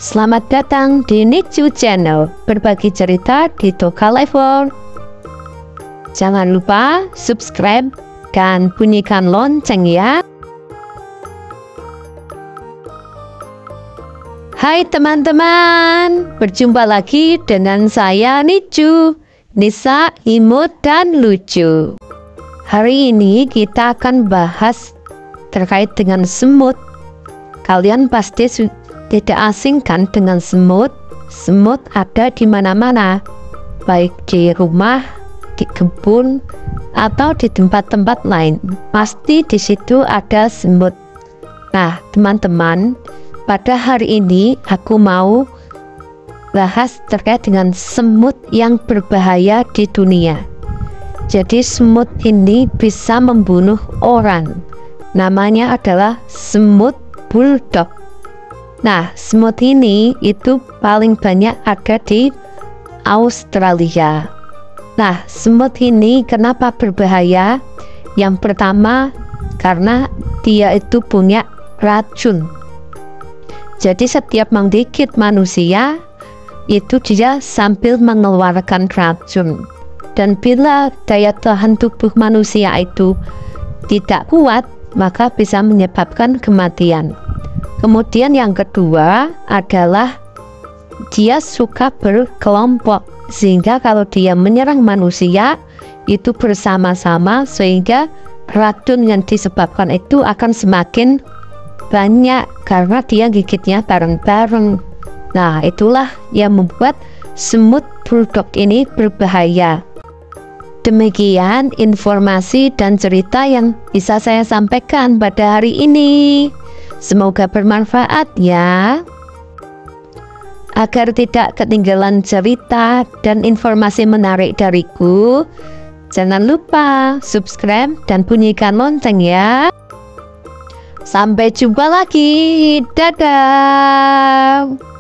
Selamat datang di Nicu Channel, berbagi cerita di Toka Level. Jangan lupa subscribe dan bunyikan lonceng ya. Hai teman-teman, berjumpa lagi dengan saya Nicu, Nisa Imut dan Lucu. Hari ini kita akan bahas terkait dengan semut. Kalian pasti tidak asing kan dengan semut? Semut ada di mana-mana, baik di rumah, di kebun, atau di tempat-tempat lain. Pasti di situ ada semut. Nah, teman-teman, pada hari ini aku mau bahas terkait dengan semut yang berbahaya di dunia. Jadi semut ini bisa membunuh orang. Namanya adalah semut bulldog. Nah, semut ini itu paling banyak ada di Australia. Nah, semut ini kenapa berbahaya? Yang pertama, karena dia itu punya racun. Jadi setiap menggigit manusia, itu dia sambil mengeluarkan racun. Dan bila daya tahan tubuh manusia itu tidak kuat, maka bisa menyebabkan kematian. Kemudian yang kedua adalah dia suka berkelompok, sehingga kalau dia menyerang manusia itu bersama-sama, sehingga racun yang disebabkan itu akan semakin banyak karena dia gigitnya bareng-bareng. Nah, itulah yang membuat semut bulldog ini berbahaya. Demikian informasi dan cerita yang bisa saya sampaikan pada hari ini. Semoga bermanfaat ya. Agar tidak ketinggalan cerita dan informasi menarik dariku, jangan lupa subscribe dan bunyikan lonceng ya. Sampai jumpa lagi. Dadah.